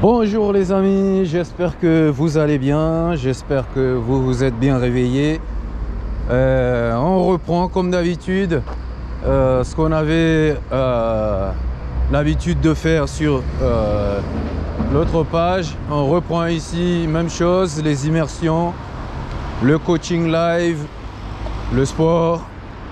Bonjour les amis, j'espère que vous allez bien, j'espère que vous vous êtes bien réveillés. On reprend comme d'habitude ce qu'on avait l'habitude de faire sur l'autre page. On reprend ici, même chose, les immersions, le coaching live, le sport,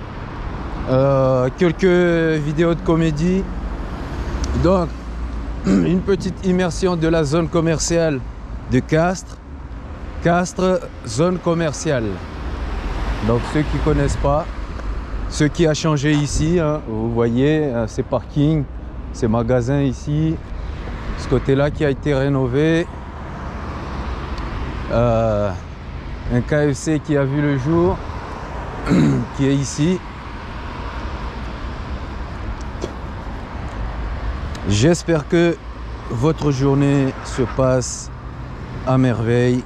quelques vidéos de comédie. Donc, une petite immersion de la zone commerciale de Castres. Castres, zone commerciale. Donc ceux qui ne connaissent pas, ce qui a changé ici, hein, vous voyez, ces parkings, ces magasins ici, ce côté-là qui a été rénové. Un KFC qui a vu le jour, qui est ici. J'espère que votre journée se passe à merveille.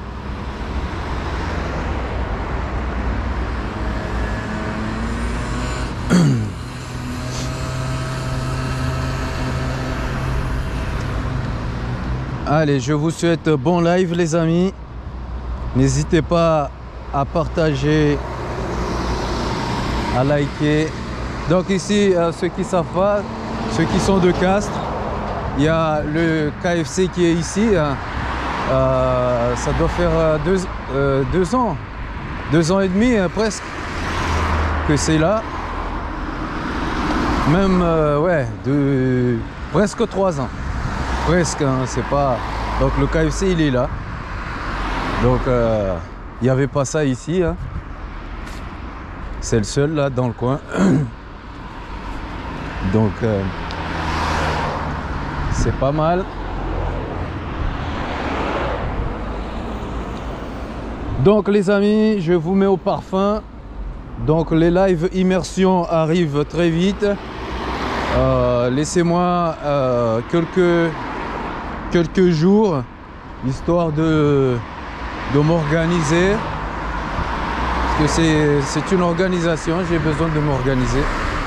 Allez, je vous souhaite bon live les amis. N'hésitez pas à partager, à liker. Donc ici, ceux qui savent pas, ceux qui sont de Castres, il y a le KFC qui est ici. Ça doit faire 2 ans, 2 ans et demi presque que c'est là. Même ouais, presque 3 ans. Presque, hein, c'est pas. Donc le KFC il est là. Donc il n'y avait pas ça ici. Hein. C'est le seul là dans le coin. Donc c'est pas mal. Donc les amis, je vous mets au parfum. Donc les live immersions arrivent très vite. Laissez-moi quelques jours histoire de m'organiser. Parce que c'est une organisation, j'ai besoin de m'organiser.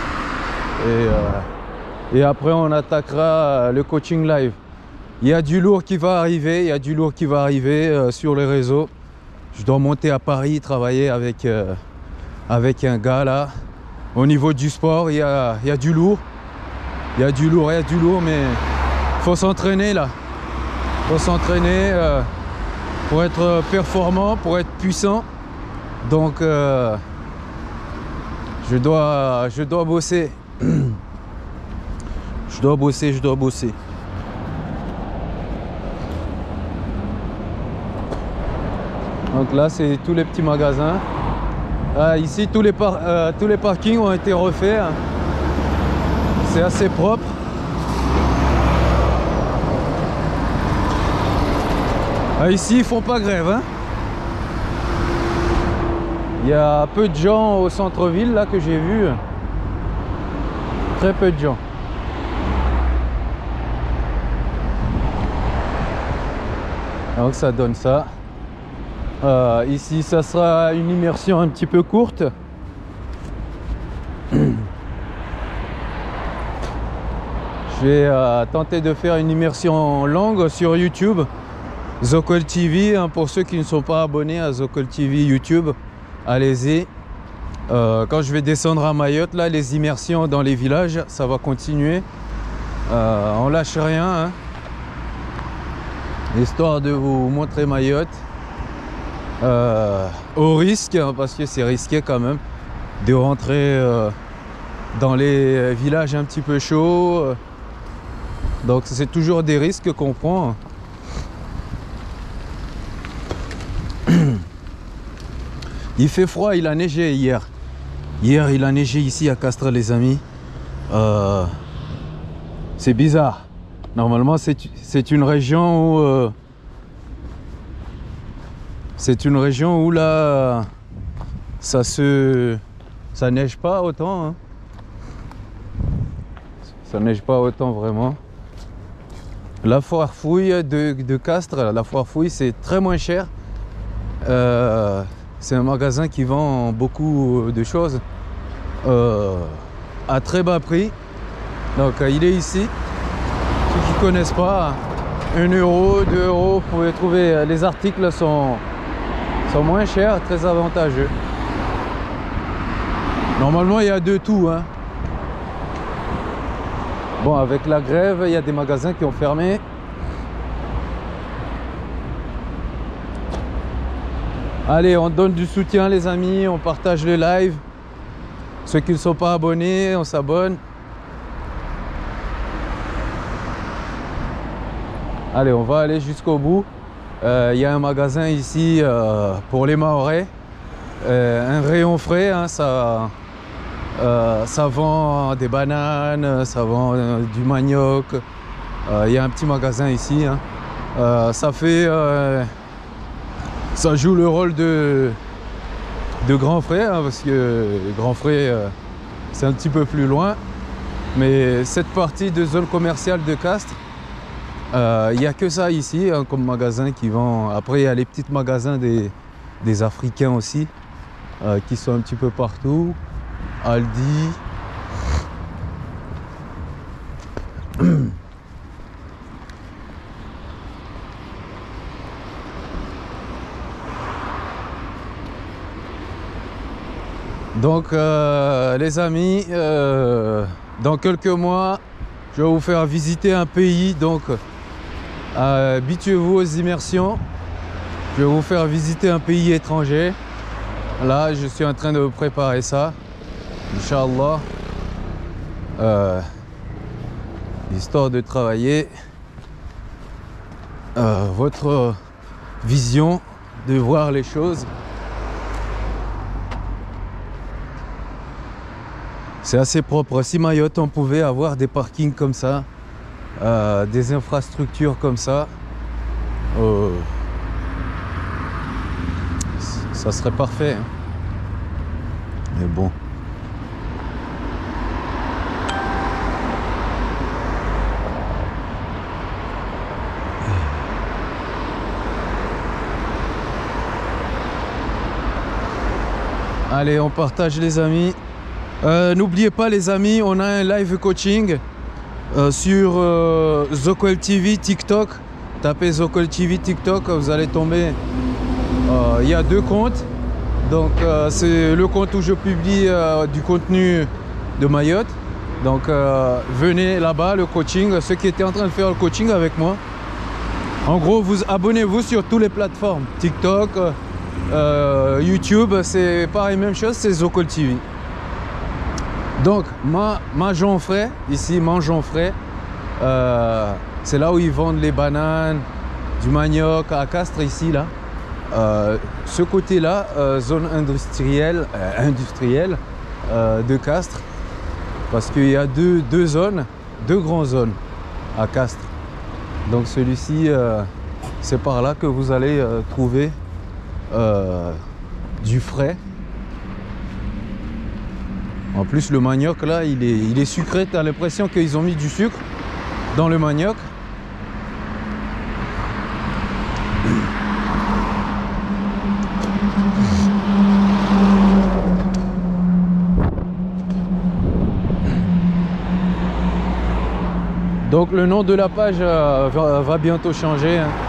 Et après on attaquera le coaching live. Il y a du lourd qui va arriver, sur les réseaux. Je dois monter à Paris, travailler avec un gars là. Au niveau du sport, il y a du lourd. Il y a du lourd, mais il faut s'entraîner là. Il faut s'entraîner pour être performant, pour être puissant. Donc je dois bosser. Je dois bosser. Donc là, c'est tous les petits magasins. Ici, tous les parkings ont été refaits. C'est assez propre. Ici, ils font pas grève. Hein. Il y a peu de gens au centre-ville là que j'ai vu. Très peu de gens. Donc ça donne ça. Ici ça sera une immersion un petit peu courte. Je vais tenter de faire une immersion longue sur YouTube. Zocol TV, hein, pour ceux qui ne sont pas abonnés à Zocol TV YouTube, allez-y. Quand je vais descendre à Mayotte, là, les immersions dans les villages, ça va continuer. On lâche rien. Hein. Histoire de vous montrer Mayotte. Au risque, hein, parce que c'est risqué quand même, de rentrer dans les villages un petit peu chauds. Donc c'est toujours des risques qu'on prend. Il fait froid, il a neigé hier. Hier, il a neigé ici à Castres, les amis. C'est bizarre. Normalement, c'est une région où là, ça neige pas autant. Hein. Ça neige pas autant vraiment. La foire fouille de Castres, la foire fouille, c'est très moins cher. C'est un magasin qui vend beaucoup de choses à très bas prix. Donc il est ici. Ceux qui ne connaissent pas, 1 euro, 2 euros, vous pouvez trouver, les articles sont moins chers, très avantageux. Normalement, il y a de tout, hein. Bon, avec la grève, il y a des magasins qui ont fermé. Allez, on donne du soutien, les amis, on partage le live. Ceux qui ne sont pas abonnés, on s'abonne. Allez, on va aller jusqu'au bout. Il y a un magasin ici pour les Mahorais. Un rayon frais, hein, ça vend des bananes, ça vend du manioc. Il y a un petit magasin ici, hein. Ça joue le rôle de grand frère, hein, parce que grand frère c'est un petit peu plus loin. Mais cette partie de zone commerciale de Castres, il n'y a que ça ici, hein, comme magasin qui vend. Après, il y a les petits magasins des Africains aussi, qui sont un petit peu partout. Aldi. Donc les amis, dans quelques mois, je vais vous faire visiter un pays, donc habituez-vous aux immersions. Je vais vous faire visiter un pays étranger. Là, je suis en train de préparer ça, Inch'Allah, histoire de travailler votre vision, de voir les choses. C'est assez propre. Si Mayotte, on pouvait avoir des parkings comme ça, des infrastructures comme ça, ça serait parfait, hein. Mais bon. Allez, on partage, les amis. N'oubliez pas, les amis, on a un live coaching sur Zocol TV TikTok. Tapez Zocol TV TikTok, vous allez tomber. Il y a 2 comptes. Donc c'est le compte où je publie du contenu de Mayotte. Donc venez là-bas, le coaching, ceux qui étaient en train de faire le coaching avec moi. En gros, vous abonnez-vous sur toutes les plateformes. TikTok, YouTube, c'est pareil, même chose, c'est Zocol TV. Donc, Mangeons Frais, ici, Mangeons Frais, c'est là où ils vendent les bananes, du manioc à Castres, ici, là. Ce côté-là, zone industrielle, de Castres, parce qu'il y a deux grandes zones à Castres. Donc, celui-ci, c'est par là que vous allez trouver du frais. En plus, le manioc là, il est sucré. Tu as l'impression qu'ils ont mis du sucre dans le manioc. Donc le nom de la page va bientôt changer, hein.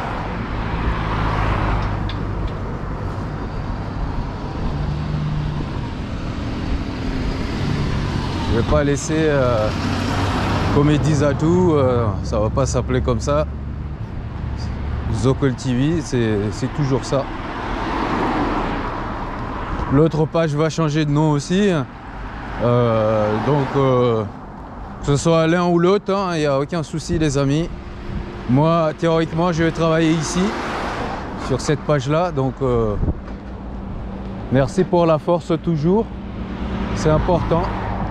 Je vais pas laisser comme ils disent à tout, ça va pas s'appeler comme ça. Zocol TV, c'est toujours ça. L'autre page va changer de nom aussi, donc que ce soit l'un ou l'autre, hein, il n'y a aucun souci, les amis. Moi, théoriquement, je vais travailler ici sur cette page là, donc merci pour la force toujours, c'est important.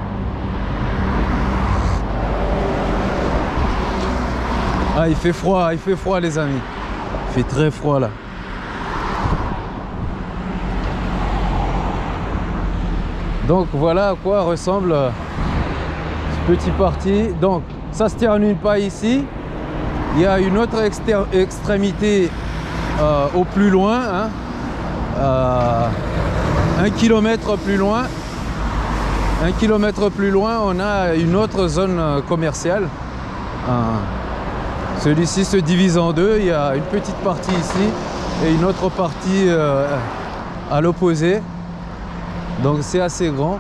Ah, il fait froid, les amis. Il fait très froid là. Donc voilà à quoi ressemble ce petit parti. Donc ça se termine pas ici. Il y a une autre extrémité au plus loin, hein, 1 kilomètre plus loin. 1 kilomètre plus loin, on a une autre zone commerciale. Celui-ci se divise en deux. Il y a une petite partie ici et une autre partie à l'opposé. Donc c'est assez grand.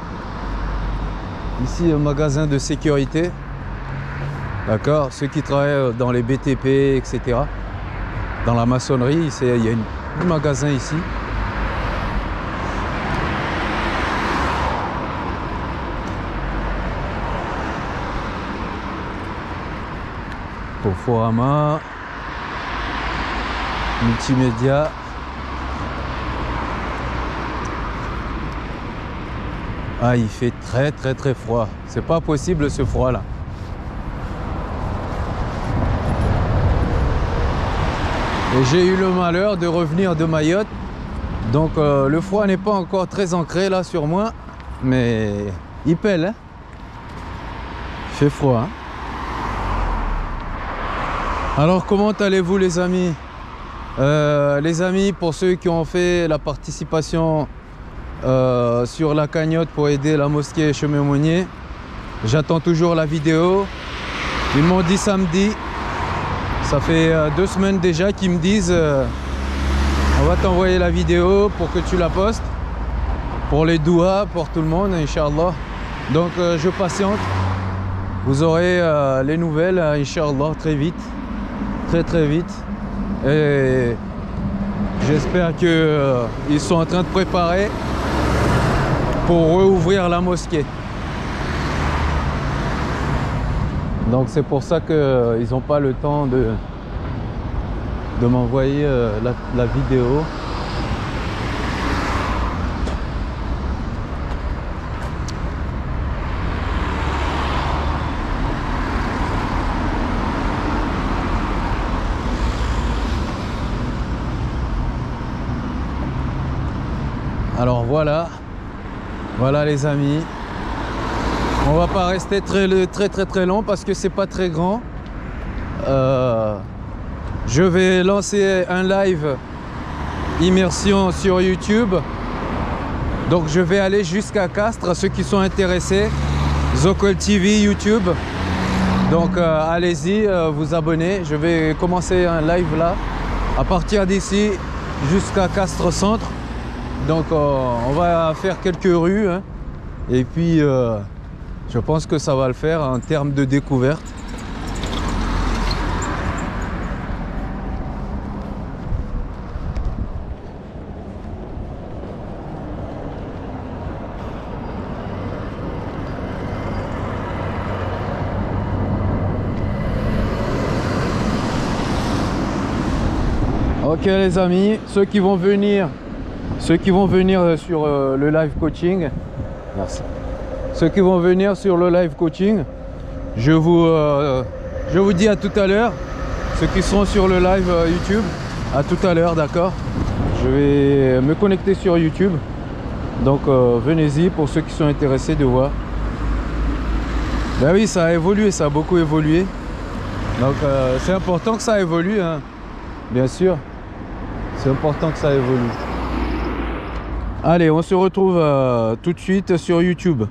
Ici, un magasin de sécurité. D'accord, ceux qui travaillent dans les BTP, etc. Dans la maçonnerie, il y a un magasin ici. Conforama, multimédia. Ah, il fait très froid. C'est pas possible ce froid là. Et j'ai eu le malheur de revenir de Mayotte. Donc le froid n'est pas encore très ancré là sur moi. Mais il pèle, hein. Il fait froid, hein. Alors comment allez-vous les amis? Les amis, pour ceux qui ont fait la participation sur la cagnotte pour aider la mosquée Chemin Monnier, j'attends toujours la vidéo. Ils m'ont dit samedi. Ça fait 2 semaines déjà qu'ils me disent on va t'envoyer la vidéo pour que tu la postes pour les douas, pour tout le monde, Inch'Allah. Donc je patiente. Vous aurez les nouvelles, Inch'Allah, très vite. Très vite. Et j'espère que ils sont en train de préparer pour rouvrir la mosquée. Donc c'est pour ça qu'ils n'ont pas le temps de m'envoyer la vidéo. Alors voilà les amis. On va pas rester très long parce que c'est pas très grand. Je vais lancer un live immersion sur YouTube. Donc je vais aller jusqu'à Castres, ceux qui sont intéressés. Zocol TV YouTube. Donc allez-y, vous abonnez. Je vais commencer un live là à partir d'ici jusqu'à Castres Centre. Donc on va faire quelques rues, hein. Et puis je pense que ça va le faire en termes de découverte. Ok les amis, ceux qui vont venir sur le live coaching, merci. Ceux qui vont venir sur le live coaching, je vous dis à tout à l'heure. Ceux qui seront sur le live YouTube, à tout à l'heure, d'accord. Je vais me connecter sur YouTube. Donc venez-y pour ceux qui sont intéressés de voir. Ben oui, ça a évolué, ça a beaucoup évolué. Donc c'est important que ça évolue, hein. Bien sûr. C'est important que ça évolue. Allez, on se retrouve tout de suite sur YouTube.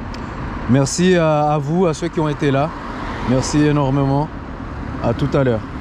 Merci à vous, à ceux qui ont été là. Merci énormément. À tout à l'heure.